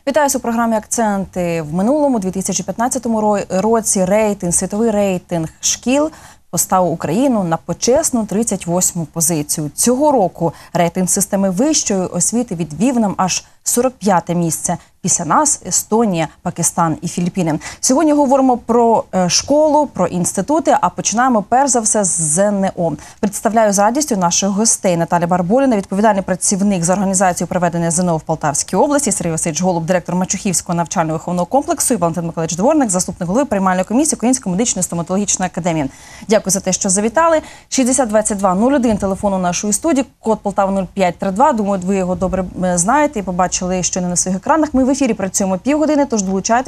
Вітаю у програмі «Акценти». В минулому, 2015 році, світовий рейтинг шкіл поставив Україну на почесну 38-му позицію. Цього року рейтинг системи вищої освіти відвів нам аж 45-те місце. Після нас – Естонія, Пакистан і Філіппіни. Сьогодні говоримо про школу, про інститути, а починаємо перш за все з ЗНО. Представляю з радістю наших гостей. Наталя Барболіна, відповідальний працівник з організацією проведення ЗНО в Полтавській області, Сергій Васильович Голуб, директор Мачухівського навчально-виховного комплексу, і Валентин Миколаївич Дворник, заступник голови приймальної комісії Української медичної стоматологічної академії. Дякую за те, що завітали. 602201, телефону нашої студії, код Полтава 0532. Думаю, ви його добре знаєте і побачили щойно на своїх екранах. Ми в ефірі працюємо півгодини, тож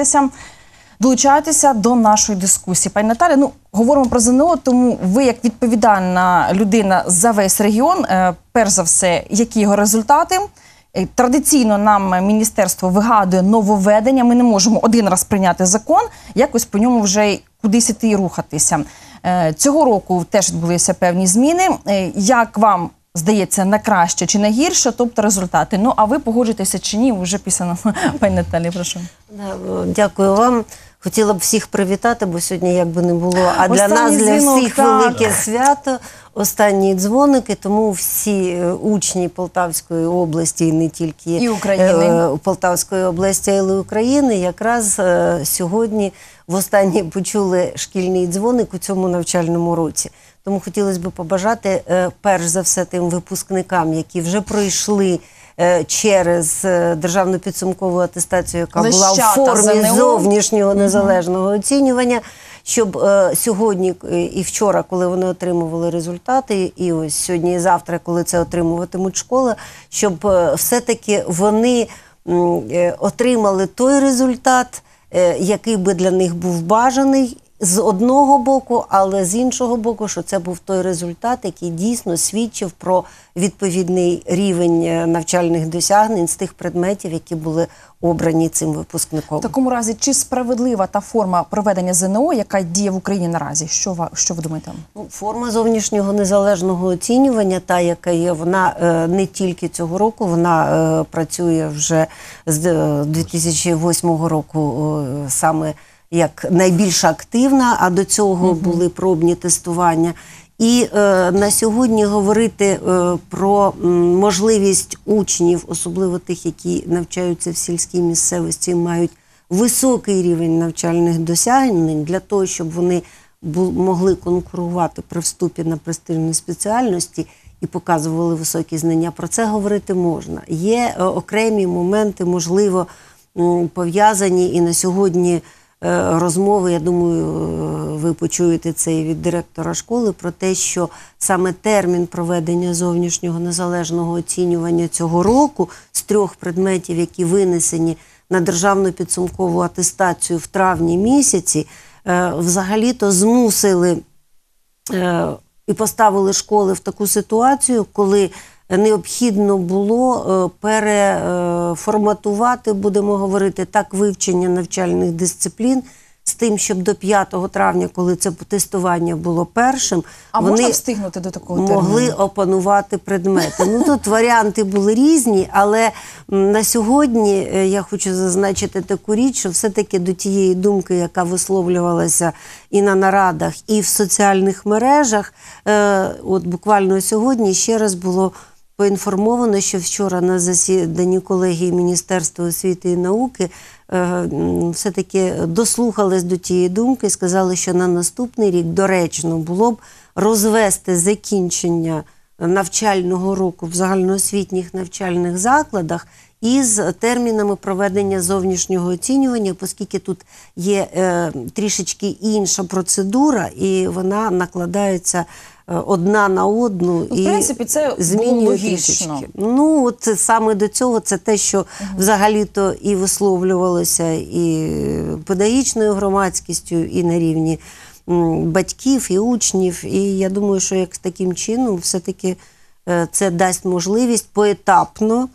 долучайтеся до нашої дискусії. Пані Наталі, говоримо про ЗНО, тому ви, як відповідальна людина за весь регіон, перш за все, які його результати? Традиційно нам міністерство вигадує нововведення, ми не можемо один раз прийняти закон, якось по ньому вже кудись іти і рухатися. Цього року теж відбулися певні зміни. Як вам здається, на краще чи на гірше, тобто результати? Ну, а ви погоджуєтеся чи ні? Вже після пані Наталі, прошу. Дякую вам. Хотіла б всіх привітати, бо сьогодні як би не було. А для нас, для всіх велике свято, останні дзвоники, тому всі учні Полтавської області, і не тільки і України. Полтавської області, але й України, якраз сьогодні востаннє почули шкільний дзвоник у цьому навчальному році. Тому хотілося б побажати, перш за все, тим випускникам, які вже пройшли через державну підсумкову атестацію, яка була в формі зовнішнього незалежного оцінювання, щоб сьогодні і вчора, коли вони отримували результати, і ось сьогодні і завтра, коли це отримуватимуть школи, щоб все-таки вони отримали той результат, який би для них був бажаний, з одного боку, але з іншого боку, що це був той результат, який дійсно свідчив про відповідний рівень навчальних досягнень з тих предметів, які були обрані цим випускником. В такому разі, чи справедлива та форма проведення ЗНО, яка діє в Україні наразі? Що ви думаєте? Форма зовнішнього незалежного оцінювання, та, яка є, вона не тільки цього року, вона працює вже з 2008 року саме як найбільш активна, а до цього були пробні тестування. І на сьогодні говорити про можливість учнів, особливо тих, які навчаються в сільській місцевості, мають високий рівень навчальних досягнень для того, щоб вони могли конкурувати при вступі на престижні спеціальності і показували високі знання. Про це говорити можна. Є окремі моменти, можливо, пов'язані і на сьогодні розмови, я думаю, ви почуєте це і від директора школи, про те, що саме термін проведення зовнішнього незалежного оцінювання цього року з 3 предметів, які винесені на державну підсумкову атестацію в травні місяці, взагалі-то змусили і поставили школи в таку ситуацію, коли необхідно було переформатувати, будемо говорити так, вивчення навчальних дисциплін з тим, щоб до 5 травня, коли це тестування було першим, можна встигнути до такого терміну? Могли опанувати предмети. Тут варіанти були різні, але на сьогодні я хочу зазначити таку річ, що все-таки до тієї думки, яка висловлювалася і на нарадах, і в соціальних мережах, от буквально сьогодні ще раз було поінформовано, що вчора на засіданні колегії Міністерства освіти і науки все-таки дослухались до тієї думки, сказали, що на наступний рік доречно було б розвести закінчення навчального року в загальноосвітніх навчальних закладах із термінами проведення зовнішнього оцінювання, оскільки тут є трішечки інша процедура, і вона накладається одна на одну. В принципі, це було логічно. От саме до цього це те, що взагалі-то і висловлювалося і педагогічною громадськістю, і на рівні батьків, і учнів. І я думаю, що як таким чином все-таки це дасть можливість поетапно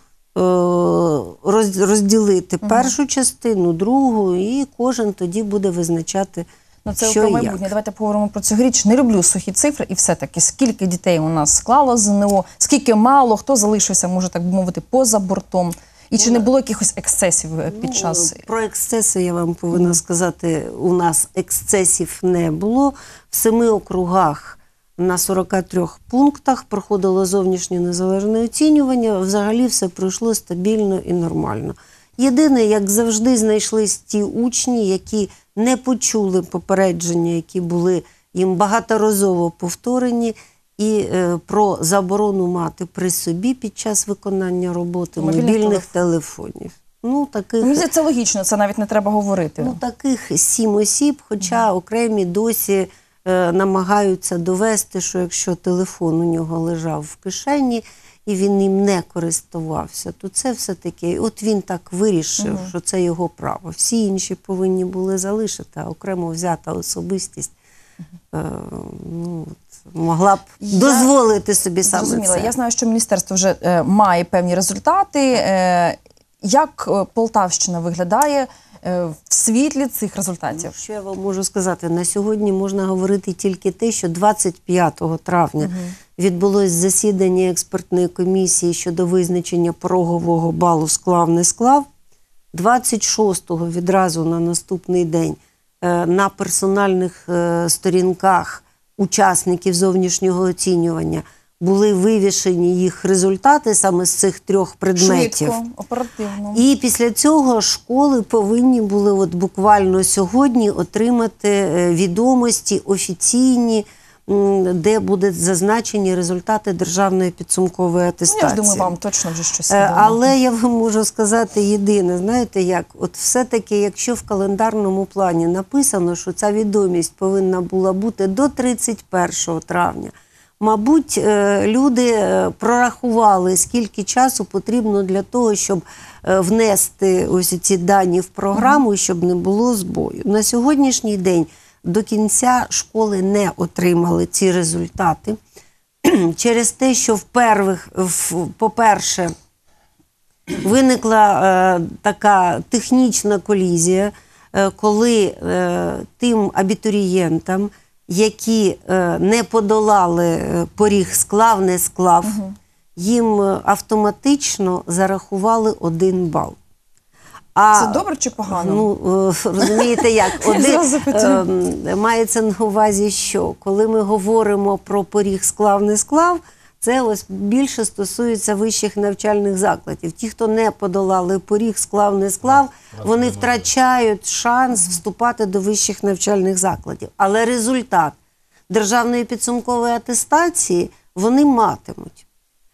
розділити першу частину, другу, і кожен тоді буде визначати, це про майбутнє. Давайте поговоримо про цьогоріч. Не люблю сухі цифри, і все-таки скільки дітей у нас склало ЗНО, скільки мало, хто залишився, може так би мовити, поза бортом. І чи не було якихось ексцесів під час? Про ексцеси я вам повинна сказати, у нас ексцесів не було. В 7 округах на 43 пунктах проходило зовнішнє незалежне оцінювання. Взагалі все пройшло стабільно і нормально. Єдине, як завжди, знайшлись ті учні, які не почули попередження, які були їм багаторазово повторені, і про заборону мати при собі під час виконання роботи мобільних телефонів. Мені здається, це логічно, це навіть не треба говорити. Таких 7 осіб, хоча окремі досі намагаються довести, що якщо телефон у нього лежав в кишені і він ним не користувався, то це все-таки, от він так вирішив, що це його право. Всі інші повинні були залишити, а окремо взята особистість могла б дозволити собі саме це. Я знаю, що міністерство вже має певні результати. Як Полтавщина виглядає в світлі цих результатів? Що я вам можу сказати? На сьогодні можна говорити тільки те, що 25 травня відбулось засідання експертної комісії щодо визначення порогового балу склав-не склав. 26-го відразу на наступний день на персональних сторінках учасників зовнішнього оцінювання були вивішені їх результати саме з цих 3 предметів. Швидко, оперативно. І після цього школи повинні були от буквально сьогодні отримати відомості офіційні, де будуть зазначені результати державної підсумкової атестації. Я ж думаю, вам точно вже щось відомо. Але я вам можу сказати єдине, знаєте як, от все-таки, якщо в календарному плані написано, що ця відомість повинна була бути до 31 травня, мабуть, люди прорахували, скільки часу потрібно для того, щоб внести ось ці дані в програму, щоб не було збою. На сьогоднішній день до кінця школи не отримали ці результати. Через те, що по-перше, виникла така технічна колізія, коли тим абітурієнтам, які не подолали поріг склав-не склав, їм автоматично зарахували 1 бал. Це добре чи погано? Розумієте як? Мається на увазі, що коли ми говоримо про поріг склав-не склав, це ось більше стосується вищих навчальних закладів. Ті, хто не подолали поріг склав-не склав, вони втрачають шанс вступати до вищих навчальних закладів. Але результат державної підсумкової атестації вони матимуть.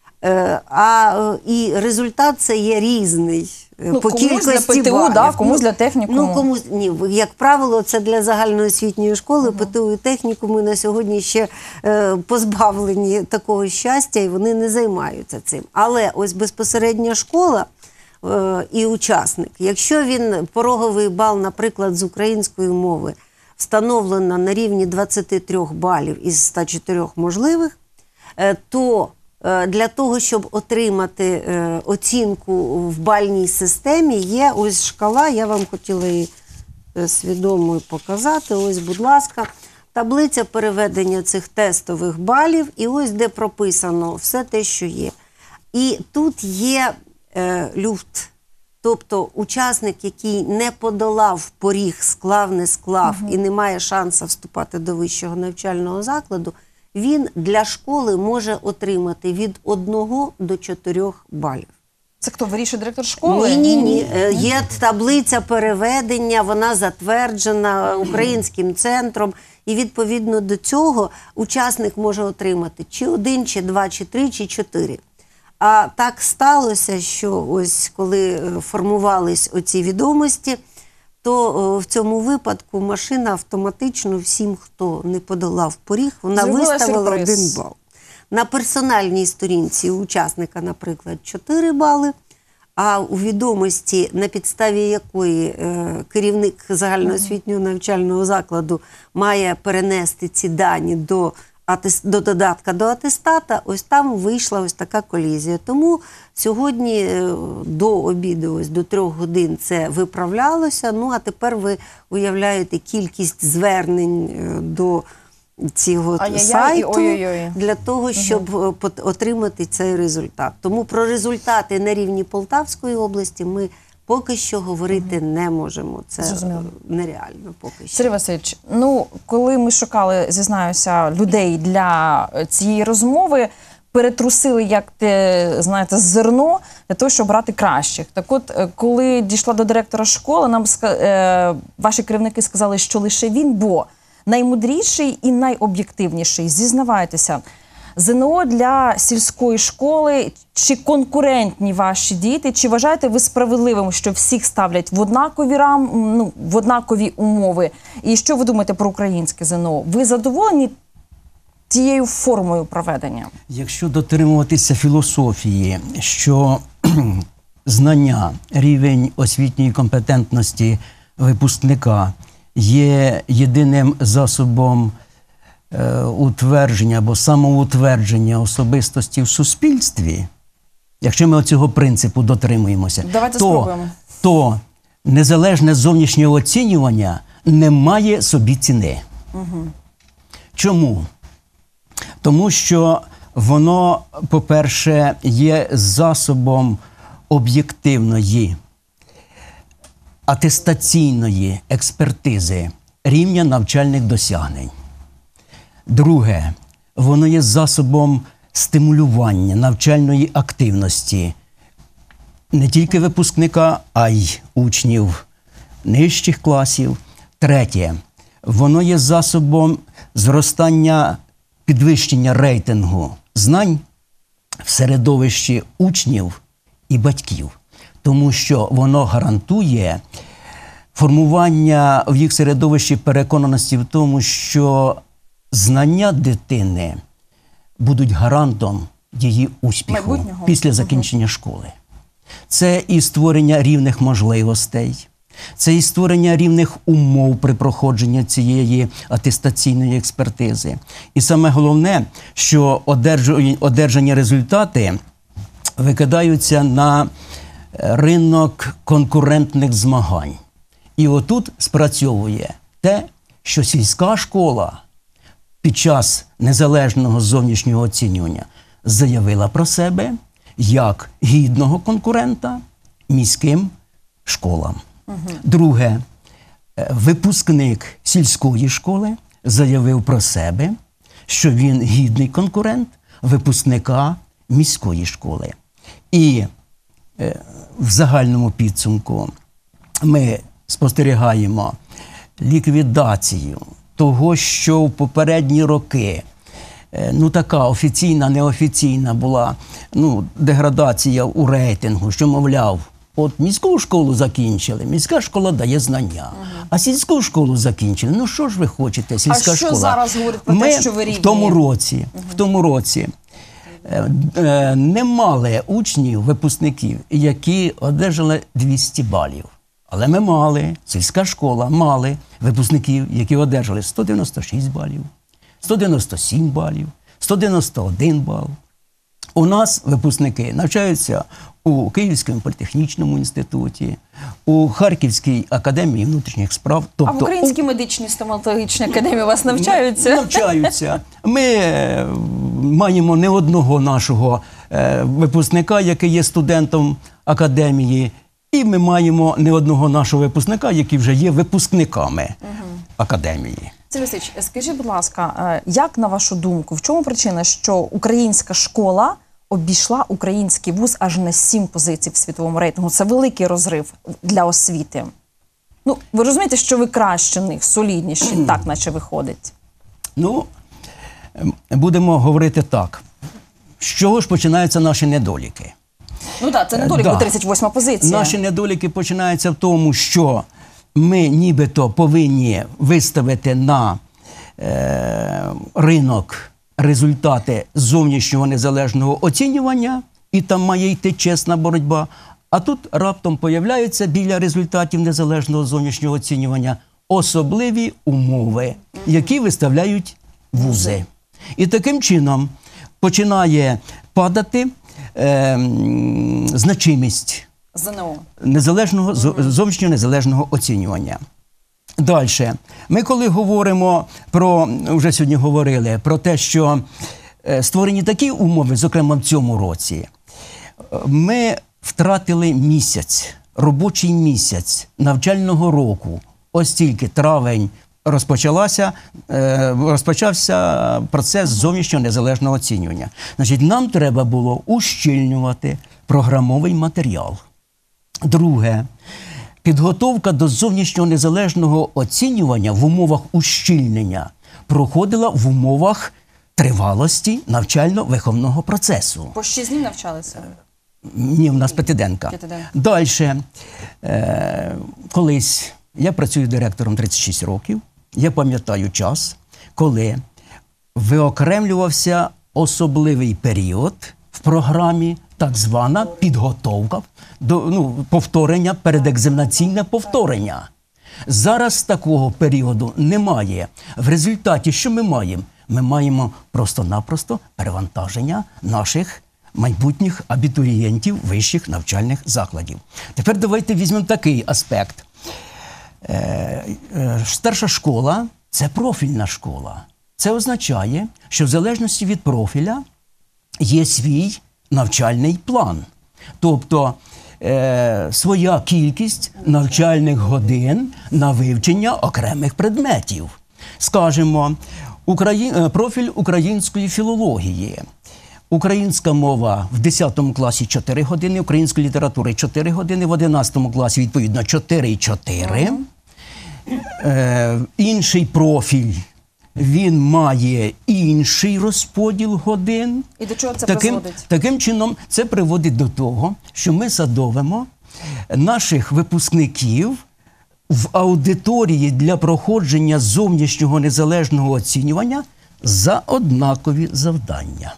І результат це є різний. По кількості ПТУ, балів. Комусь для технікуму. Як правило, це для загальноосвітньої школи, ПТУ і технікуми на сьогодні ще позбавлені такого щастя, і вони не займаються цим. Але ось безпосередня школа і учасник, якщо він пороговий бал, наприклад, з української мови, встановлено на рівні 23 балів із 104 можливих, то для того, щоб отримати оцінку в бальній системі, є ось шкала, я вам хотіла її свідомо показати, ось, будь ласка, таблиця переведення цих тестових балів, і ось де прописано все те, що є. І тут є люфт, тобто учасник, який не подолав поріг склав-не склав і не має шансу вступати до вищого навчального закладу, він для школи може отримати від 1 до 4 балів. Це хто, вирішує директор школи? Ні. Є таблиця переведення, вона затверджена українським центром. І відповідно до цього учасник може отримати чи 1, чи 2, чи 3, чи 4. А так сталося, що ось коли формувались оці відомості, то в цьому випадку машина автоматично всім, хто не подолав поріг, вона виставила 1 бал. На персональній сторінці у учасника, наприклад, 4 бали, а у відомості, на підставі якої керівник загальноосвітнього навчального закладу має перенести ці дані до додатка до атестата, ось там вийшла ось така колізія. Тому сьогодні до обіду, ось до 3 годин це виправлялося, а тепер ви уявляєте кількість звернень до цього Ай-яй-яй і сайту ой-ой-ой. для того, щоб отримати цей результат. Тому про результати на рівні Полтавської області ми поки що говорити не можемо. Це Зрозуміло. нереально поки що. Сергій Васильович, ну, коли ми шукали, зізнаюся, людей для цієї розмови, перетрусили, як те, знаєте, зерно для того, щоб брати кращих. Так от, коли дійшла до директора школи, нам ваші керівники сказали, що лише він, бо наймудріший і найоб'єктивніший. Зізнавайтеся, ЗНО для сільської школи, чи конкурентні ваші діти, чи вважаєте ви справедливим, що всіх ставлять в однакові в однакові умови? І що ви думаєте про українське ЗНО? Ви задоволені тією формою проведення? Якщо дотримуватися філософії, що знання, рівень освітньої компетентності випускника є єдиним засобом утвердження або самоутвердження особистості в суспільстві, якщо ми цього принципу дотримуємося, Давайте спробуємо. то незалежне зовнішнє оцінювання не має собі ціни. Чому? Тому що воно, по-перше, є засобом об'єктивної, атестаційної експертизи рівня навчальних досягнень. Друге, воно є засобом стимулювання навчальної активності не тільки випускника, а й учнів нижчих класів. Третє, воно є засобом зростання, підвищення рейтингу знань в середовищі учнів і батьків, тому що воно гарантує формування в їх середовищі переконаності в тому, що знання дитини будуть гарантом її успіху Майбутнього. після закінчення школи. Це і створення рівних можливостей, це і створення рівних умов при проходженні цієї атестаційної експертизи. І саме головне, що одержані результати викидаються на ринок конкурентних змагань. І отут спрацьовує те, що сільська школа під час незалежного зовнішнього оцінювання заявила про себе як гідного конкурента міським школам. Друге, випускник сільської школи заявив про себе, що він гідний конкурент випускника міської школи. І в загальному підсумку ми спостерігаємо ліквідацію того, що в попередні роки така офіційна, неофіційна була деградація у рейтингу, що, мовляв, от міську школу закінчили, міська школа дає знання, а сільську школу закінчили. Ну що ж ви хочете, сільська школа? А що зараз говорить про те, що вирівнює? В тому році не мали учнів, випускників, які одержали 200 балів. Але ми мали, сільська школа мали випускників, які одержали 196 балів, 197 балів, 191 бал. У нас випускники навчаються у Київському політехнічному інституті, у Харківській академії внутрішніх справ. А в Українській медичній стоматологічній академії вас навчаються? Навчаються. Ми маємо не одного нашого випускника, який є студентом академії, і ми маємо не одного нашого випускника, які вже є випускниками академії. Сергій Васильович, скажіть, будь ласка, як на вашу думку, в чому причина, що українська школа обійшла український вуз аж на 7 позицій в світовому рейтингу? Це великий розрив для освіти. Ну, ви розумієте, що ви краще них, солідніші, так наче виходить? Ну, будемо говорити так. З чого ж починаються наші недоліки? Ну так, це недолік, бо 38-ма позиція. Наші недоліки починаються в тому, що ми нібито повинні виставити на ринок результати зовнішнього незалежного оцінювання, і там має йти чесна боротьба. А тут раптом появляються біля результатів незалежного зовнішнього оцінювання особливі умови, які виставляють вузи. І таким чином починає падати значимість ЗНО. зовнішнього незалежного оцінювання. Далі. Ми коли говоримо про, вже сьогодні говорили, про те, що створені такі умови, зокрема в цьому році, ми втратили місяць, робочий місяць навчального року. Ось тільки травень розпочався процес зовнішнього незалежного оцінювання. Значить, нам треба було ущільнювати програмовий матеріал. Друге, підготовка до зовнішнього незалежного оцінювання в умовах ущільнення проходила в умовах тривалості навчально-виховного процесу. По 6 днів навчалися? Ні, в нас п'ятиденка. Далі. Колись я працюю директором 36 років. Я пам'ятаю час, коли виокремлювався особливий період в програмі, так звана підготовка до повторення, передекзаменаційне повторення. Зараз такого періоду немає. В результаті що ми маємо? Ми маємо просто-напросто перевантаження наших майбутніх абітурієнтів вищих навчальних закладів. Тепер давайте візьмемо такий аспект. Старша школа – це профільна школа. Це означає, що в залежності від профіля є свій навчальний план. Тобто своя кількість навчальних годин на вивчення окремих предметів. Скажімо, профіль української філології. Українська мова в 10 класі 4 години, української літератури 4 години, в 11 класі, відповідно, 4,4. Інший профіль, він має інший розподіл годин. І до чого це призводить? Таким чином, це приводить до того, що ми садовимо наших випускників в аудиторії для проходження зовнішнього незалежного оцінювання за однакові завдання.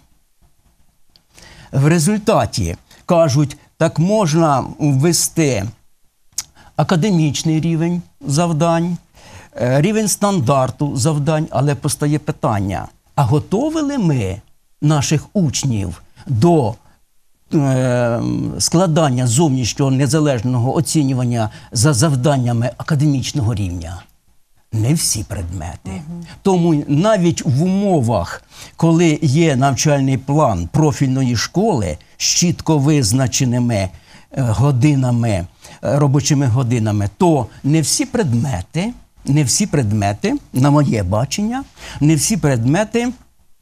В результаті, кажуть, так можна ввести академічний рівень завдань, рівень стандарту завдань, але постає питання, а готовили ми наших учнів до складання зовнішнього незалежного оцінювання за завданнями академічного рівня? Не всі предмети. Тому навіть в умовах, коли є навчальний план профільної школи з чітко визначеними годинами, робочими годинами, то не всі предмети, на моє бачення, не всі предмети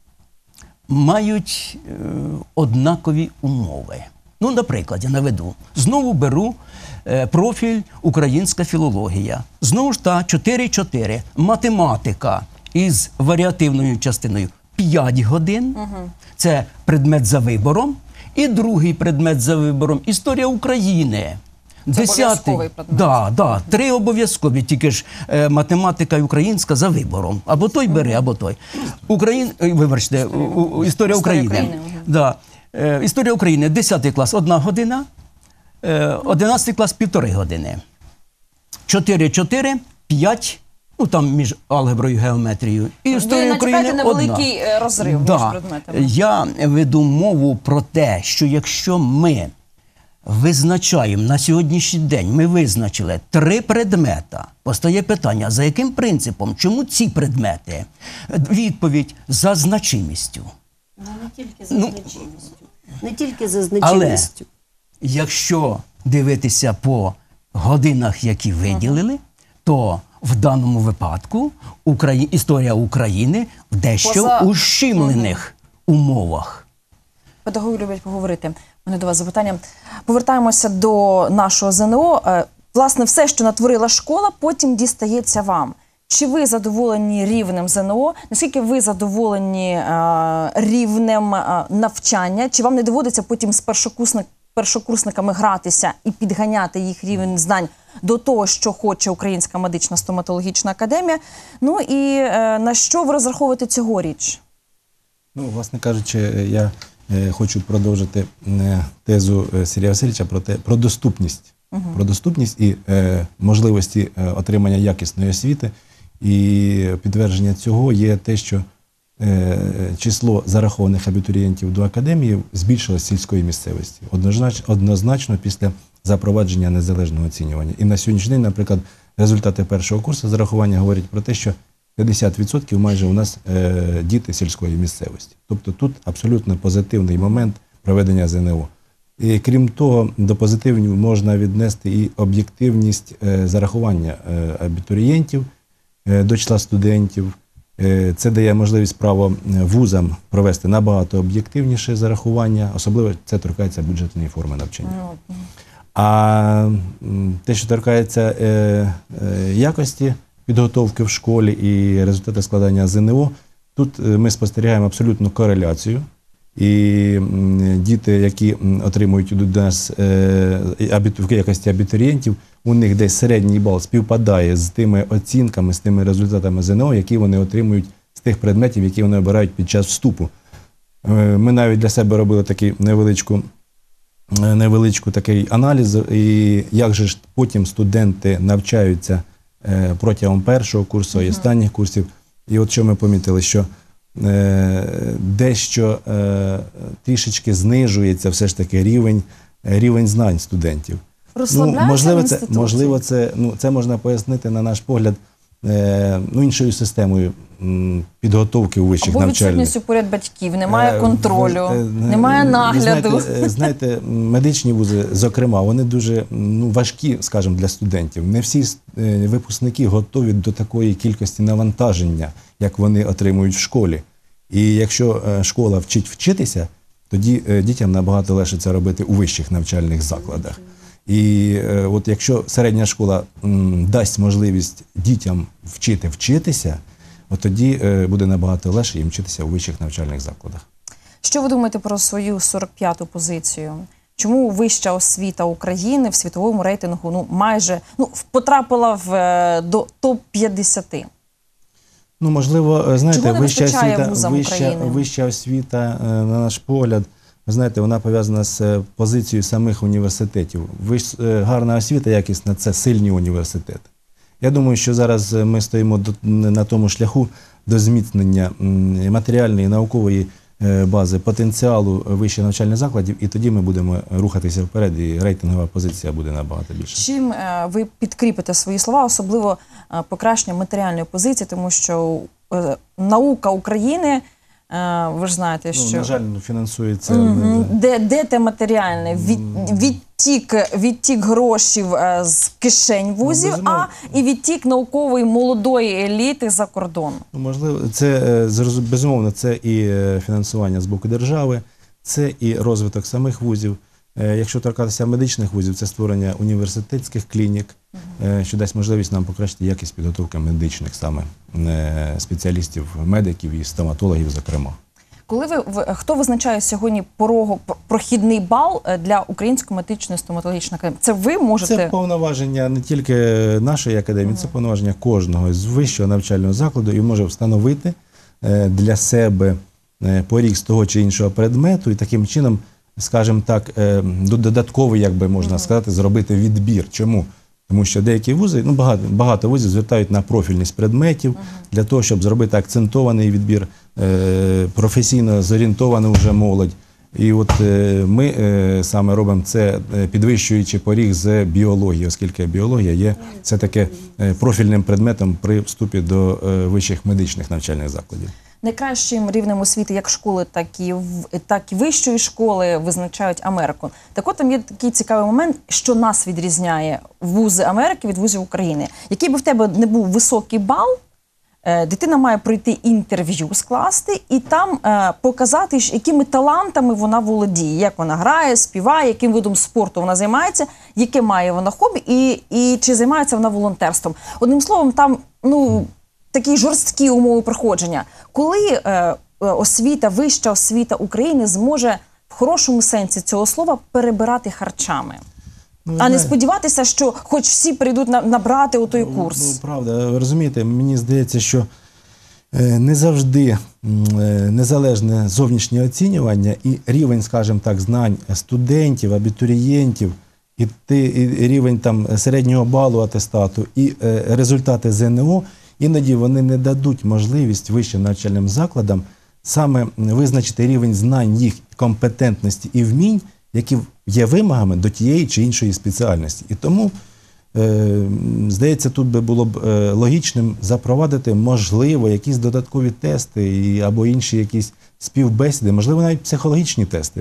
мають однакові умови. Ну, наприклад, я наведу. Знову беру профіль українська філологія. Знову ж та 4,4. Математика із варіативною частиною 5 годин. Це предмет за вибором. І другий предмет за вибором – історія України. Це обов'язковий предмет. Да, 3 обов'язкові, тільки ж математика і українська за вибором. Або той бери, або той. Історія України. Да. Історія України, 10 клас – 1 година, 11 клас – 1,5 години. 4,4, 5, ну там між алгеброю і геометрією. І історія України – 1. невеликий розрив між предметами. Я веду мову про те, що якщо ми визначаємо на сьогоднішній день, ми визначили 3 предмета. Постає питання, за яким принципом, чому ці предмети? Відповідь – за значимістю. Не тільки за значимістю. Не тільки за значимістю. Але якщо дивитися по годинах, які виділили, то в даному випадку історія України в дещо ущемлених умовах. Педагоги люблять поговорити. У мене до вас запитання. Повертаємося до нашого ЗНО. Власне, все, що натворила школа, потім дістається вам. Чи ви задоволені рівнем ЗНО? Наскільки ви задоволені рівнем навчання? Чи вам не доводиться потім з першокурсниками гратися і підганяти їх рівень знань до того, що хоче Українська медична стоматологічна академія? Ну і на що ви розраховуєте цьогоріч? Ну, власне кажучи, я хочу продовжити тезу Сергія Васильовича про доступність. Про доступність і можливості отримання якісної освіти. І підтвердження цього є те, що число зарахованих абітурієнтів до академії збільшилось в сільської місцевості. Однозначно після запровадження незалежного оцінювання. І на сьогоднішній день, наприклад, результати першого курсу зарахування говорять про те, що 50% майже у нас діти сільської місцевості. Тобто тут абсолютно позитивний момент проведення ЗНО. І крім того, до позитивів можна віднести і об'єктивність зарахування абітурієнтів до числа студентів. Це дає можливість право вузам провести набагато об'єктивніше зарахування, особливо це торкається бюджетної форми навчання. А те, що торкається якості підготовки в школі і результати складання ЗНО, тут ми спостерігаємо абсолютну кореляцію. І діти, які отримують до нас в якості абітурієнтів, у них десь середній бал співпадає з тими оцінками, з тими результатами ЗНО, які вони отримують з тих предметів, які вони обирають під час вступу. Ми навіть для себе робили такий невеличку такий аналіз, і як же ж потім студенти навчаються протягом першого курсу і останніх курсів. І от що ми помітили, що дещо трішечки знижується все ж таки рівень знань студентів. Можливо, це можна пояснити, на наш погляд, іншою системою підготовки у вищих навчальних. Або відсутністю поряд батьків, немає контролю, немає нагляду. Знаєте, медичні вузи, зокрема, вони дуже важкі, скажімо, для студентів. Не всі випускники готові до такої кількості навантаження, як вони отримують в школі. І якщо школа вчить вчитися, тоді дітям набагато легше це робити у вищих навчальних закладах. І от якщо середня школа дасть можливість дітям вчитися, от тоді буде набагато легше їм вчитися у вищих навчальних закладах. Що ви думаєте про свою 45-ту позицію? Чому вища освіта України в світовому рейтингу майже потрапила до топ-50? Можливо, знаєте, вища освіта, на наш погляд, ви знаєте, вона пов'язана з позицією самих університетів. Гарна освіта якісна – це сильні університети. Я думаю, що зараз ми стоїмо на тому шляху до зміцнення матеріальної, наукової бази, потенціалу вищих навчальних закладів, і тоді ми будемо рухатися вперед, і рейтингова позиція буде набагато більше. Чим ви підкріпите свої слова, особливо покращення матеріальної позиції, тому що наука України, ви ж знаєте, що... на жаль, фінансується... Де те матеріальне? Відтік грошів з кишень вузів, і відтік наукової молодої еліти за кордон. Можливо, безумовно, це і фінансування з боку держави, це і розвиток самих вузів. Якщо торкатися медичних вузів, це створення університетських клінік, що дасть можливість нам покращити якість підготовки медичних саме спеціалістів, медиків і стоматологів, зокрема. Хто визначає сьогодні прохідний бал для Української медичної стоматологічної академії? Це ви можете? Це повноваження не тільки нашої академії, це повноваження кожного з вищого навчального закладу, і може встановити для себе поріг з того чи іншого предмету і таким чином, скажімо так, додатковий, як би можна сказати, зробити відбір. Чому? Тому що деякі вузи, багато вузів звертають на профільність предметів для того, щоб зробити акцентований відбір, професійно зорієнтовану вже молодь. І от ми саме робимо це, підвищуючи поріг з біології, оскільки біологія є все-таки профільним предметом при вступі до вищих медичних навчальних закладів. Найкращим рівнем освіти як школи, так і вищої школи визначають Америку. Так от там є такий цікавий момент, що нас відрізняє вузи Америки від вузів України. Який би в тебе не був високий бал, дитина має пройти інтерв'ю скласти і там показати, якими талантами вона володіє, як вона грає, співає, яким видом спорту вона займається, яке має вона хобі і чи займається вона волонтерством. Одним словом, там, такі жорсткі умови проходження. Коли вища освіта України зможе в хорошому сенсі цього слова перебирати харчами? А не сподіватися, що хоч всі прийдуть набрати у той курс. Правда, ви розумієте, мені здається, що не завжди незалежне зовнішнє оцінювання і рівень, скажімо так, знань студентів, абітурієнтів, і рівень середнього балу атестату, і результати ЗНО, іноді вони не дадуть можливість вищим навчальним закладам саме визначити рівень знань, їх компетентності і вмінь, які є вимогами до тієї чи іншої спеціальності. І тому здається, тут би було б логічним запровадити, можливо, якісь додаткові тести або інші якісь співбесіди, можливо, навіть психологічні тести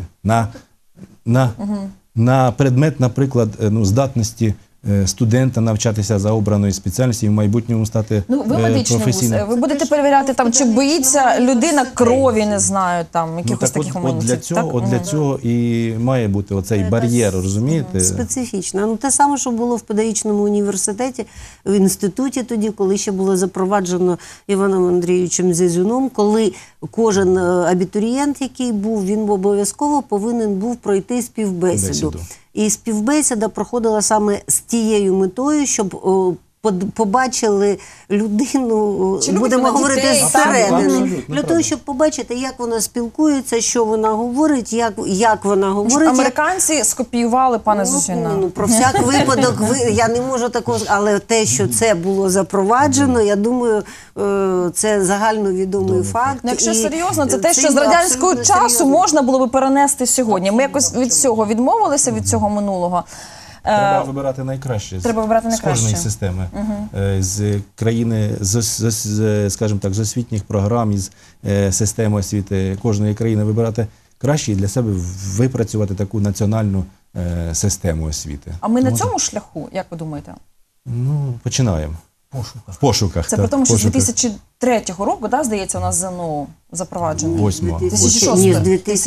на предмет, наприклад, здатності студента навчатися за обраною спеціальністю і в майбутньому стати Ну, ви медичний вуз, професійним. ви будете перевіряти, там, чи боїться людина крові, не знаю, там, якихось так таких от моментів. для цього, так? от для цього і має бути оцей бар'єр, розумієте? Специфічно. Ну, те саме, що було в педагогічному університеті, в інституті тоді, коли ще було запроваджено Іваном Андрійовичем Зязюном, коли кожен абітурієнт, який був, він обов'язково повинен був пройти співбесіду. І співбесіда проходила саме з тією метою, щоб побачили людину, Чи любить будемо вона говорити, дітей, зсередини. абсолютно Для того, щоб побачити, як вона спілкується, що вона говорить, як вона говорить. Американці скопіювали пане Зозюна. Ну, про всяк випадок, я не можу такого, але те, що це було запроваджено, я думаю, це загальновідомий факт. Ну, якщо І серйозно, це те, що з абсолютно радянського часу серйозно. можна було би перенести сьогодні. Ми якось від цього відмовилися, від цього минулого. Треба вибирати найкраще. Треба вибирати найкраще. З кожної системи. З країни, скажімо так, з освітніх програм, із системи освіти кожної країни вибирати краще і для себе випрацювати таку національну систему освіти. А ми на цьому шляху, як ви думаєте? Ну, починаємо. В пошуках. Це так, при тому, що з пошуках. 2003 року, да, здається, у нас ЗНО запроваджено. 2008. Ні, з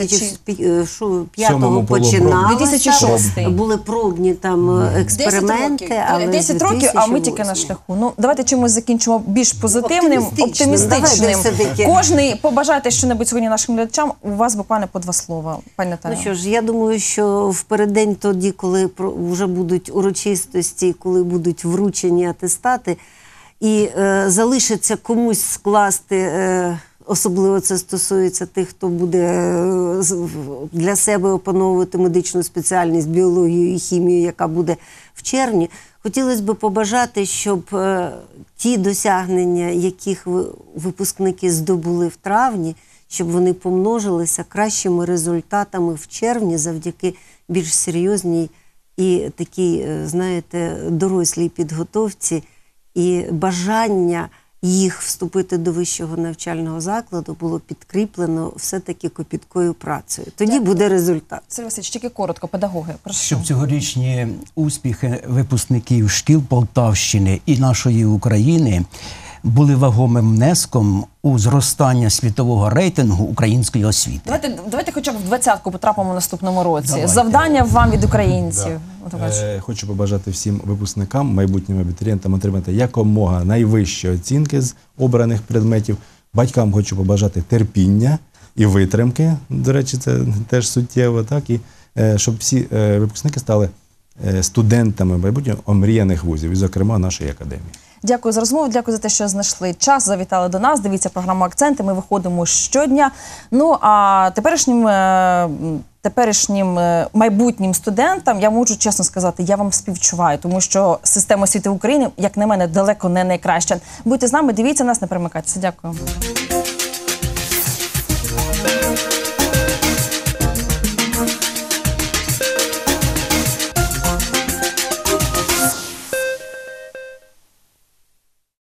2005 Сьомому було починалося. 2006. Були пробні там експерименти, але 10 років, а ми тільки на шляху. Ну, давайте чимось закінчимо більш позитивним, оптимістичним. Давайте все-таки. Кожний побажайте щонебудь сьогодні нашим глядачам. У вас буквально по 2 слова, пані Наталя. Ну що ж, я думаю, що в переддень тоді, коли вже будуть урочистості, коли будуть вручені атестати, і залишиться комусь скласти, особливо це стосується тих, хто буде для себе опановувати медичну спеціальність, біологію і хімію, яка буде в червні, хотілося б побажати, щоб ті досягнення, яких випускники здобули в травні, щоб вони помножилися кращими результатами в червні завдяки більш серйозній і такій, знаєте, дорослій підготовці, і бажання їх вступити до вищого навчального закладу було підкріплено все-таки копіткою працею. Тоді буде результат. Сергій Васильович, тільки коротко, педагоги, прошу. Щоб цьогорічні успіхи випускників шкіл Полтавщини і нашої України були вагомим внеском у зростання світового рейтингу української освіти. Давайте хоча б в 20-ку потрапимо в наступному році. Давайте. Завдання вам від українців. Хочу побажати всім випускникам, майбутнім абітурієнтам отримати якомога найвищі оцінки з обраних предметів. Батькам хочу побажати терпіння і витримки. До речі, це теж суттєво. Так? І щоб всі випускники стали студентами майбутнього омріяних вузів, і, зокрема, нашої академії. Дякую за розмову, дякую за те, що знайшли час, завітали до нас. Дивіться програму «Акценти», ми виходимо щодня. Ну, а теперішнім майбутнім студентам, я можу чесно сказати, я вам співчуваю, тому що система освіти в Україні, як на мене, далеко не найкраща. Будьте з нами, дивіться нас, не перемикайтеся. Дякую.